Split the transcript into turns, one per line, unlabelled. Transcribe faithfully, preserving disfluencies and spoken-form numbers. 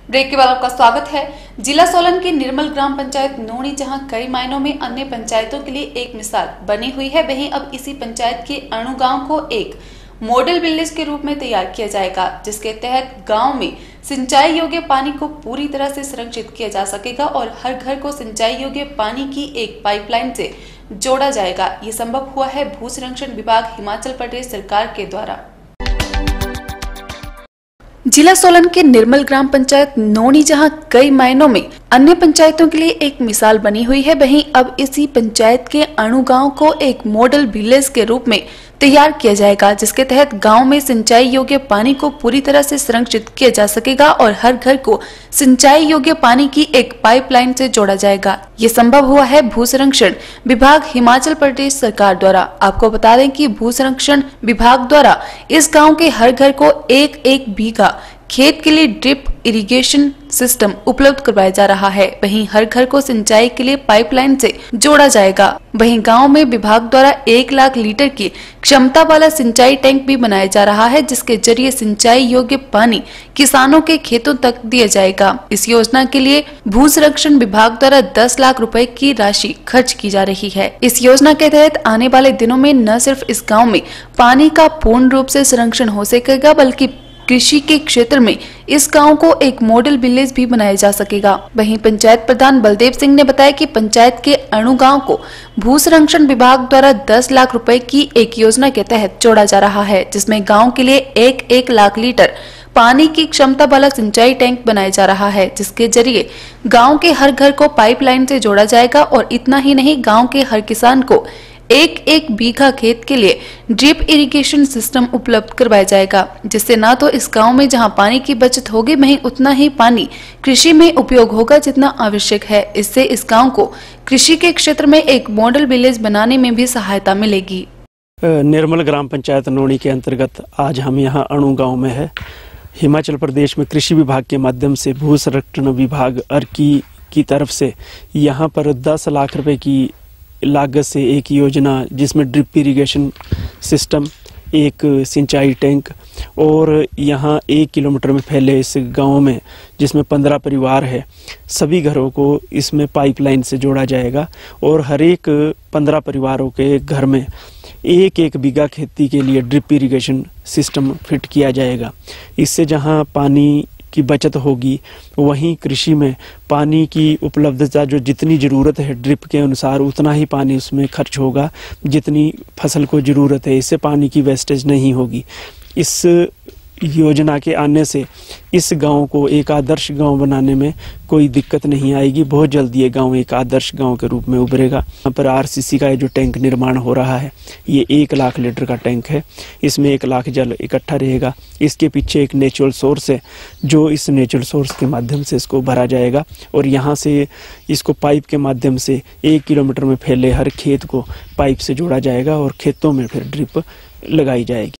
Break के बाद आपका स्वागत है। जिला सोलन की निर्मल ग्राम पंचायत नोनी जहां कई मायनों में अन्य पंचायतों के लिए एक मिसाल बनी हुई है, वहीं अब इसी पंचायत के अणु गांव को एक मॉडल विलेज के रूप में तैयार किया जाएगा, जिसके तहत गांव में सिंचाई योग्य पानी को पूरी तरह से संरक्षित किया जा सकेगा और हर घर को सिंचाई योग्य पानी की एक पाइपलाइन से जोड़ा जाएगा। ये संभव हुआ है भू संरक्षण विभाग हिमाचल प्रदेश सरकार के द्वारा। जिला सोलन के निर्मल ग्राम पंचायत नोनी जहां कई मायनों में अन्य पंचायतों के लिए एक मिसाल बनी हुई है, वहीं अब इसी पंचायत के अणु गांव को एक मॉडल विलेज के रूप में तैयार किया जाएगा, जिसके तहत गांव में सिंचाई योग्य पानी को पूरी तरह से संरक्षित किया जा सकेगा और हर घर को सिंचाई योग्य पानी की एक पाइपलाइन से जोड़ा जाएगा। ये संभव हुआ है भू संरक्षण विभाग हिमाचल प्रदेश सरकार द्वारा। आपको बता दें कि भू संरक्षण विभाग द्वारा इस गांव के हर घर को एक एक बीघा खेत के लिए ड्रिप इरिगेशन सिस्टम उपलब्ध करवाया जा रहा है। वहीं हर घर को सिंचाई के लिए पाइपलाइन से जोड़ा जाएगा। वहीं गांव में विभाग द्वारा एक लाख लीटर की क्षमता वाला सिंचाई टैंक भी बनाया जा रहा है, जिसके जरिए सिंचाई योग्य पानी किसानों के खेतों तक दिया जाएगा। इस योजना के लिए भू संरक्षण विभाग द्वारा दस लाख रुपए की राशि खर्च की जा रही है। इस योजना के तहत आने वाले दिनों में न सिर्फ इस गाँव में पानी का पूर्ण रूप से संरक्षण हो सकेगा, बल्कि कृषि के क्षेत्र में इस गांव को एक मॉडल विलेज भी बनाया जा सकेगा। वहीं पंचायत प्रधान बलदेव सिंह ने बताया कि पंचायत के अणु गांव को भू संरक्षण विभाग द्वारा दस लाख रुपए की एक योजना के तहत जोड़ा जा रहा है, जिसमें गांव के लिए एक एक लाख लीटर पानी की क्षमता वाला सिंचाई टैंक बनाया जा रहा है, जिसके जरिए गाँव के हर घर को पाइपलाइन से जोड़ा जाएगा। और इतना ही नहीं, गाँव के हर किसान को एक एक बीघा खेत के लिए ड्रिप इरिगेशन सिस्टम उपलब्ध करवाया जाएगा, जिससे न तो इस गांव में जहां पानी की बचत होगी, वहीं उतना ही पानी कृषि में उपयोग होगा जितना आवश्यक है। इससे इस गांव को कृषि के क्षेत्र में एक मॉडल विलेज बनाने में भी सहायता मिलेगी।
निर्मल ग्राम पंचायत नोनी के अंतर्गत आज हम यहाँ अणु गाँव में है। हिमाचल प्रदेश में कृषि विभाग के माध्यम से भू संरक्षण विभाग अर्की की तरफ से यहाँ पर दस लाख रुपए की लागत से एक योजना, जिसमें ड्रिप इरिगेशन सिस्टम, एक सिंचाई टैंक और यहाँ एक किलोमीटर में फैले इस गांव में, जिसमें पंद्रह परिवार है, सभी घरों को इसमें पाइपलाइन से जोड़ा जाएगा और हर एक पंद्रह परिवारों के घर में एक एक बीघा खेती के लिए ड्रिप इरिगेशन सिस्टम फिट किया जाएगा। इससे जहाँ पानी की बचत होगी, वहीं कृषि में पानी की उपलब्धता जो जितनी ज़रूरत है ड्रिप के अनुसार उतना ही पानी उसमें खर्च होगा जितनी फसल को ज़रूरत है। इससे पानी की वेस्टेज नहीं होगी। इस योजना के आने से इस गांव को एक आदर्श गांव बनाने में कोई दिक्कत नहीं आएगी। बहुत जल्दी ये गांव एक आदर्श गांव के रूप में उभरेगा। यहाँ पर आरसीसी का ये जो टैंक निर्माण हो रहा है, ये एक लाख लीटर का टैंक है। इसमें एक लाख जल इकट्ठा रहेगा। इसके पीछे एक नेचुरल सोर्स है, जो इस नेचुरल सोर्स के माध्यम से इसको भरा जाएगा और यहाँ से इसको पाइप के माध्यम से एक किलोमीटर में फैले हर खेत को पाइप से जोड़ा जाएगा और खेतों में फिर ड्रिप लगाई जाएगी।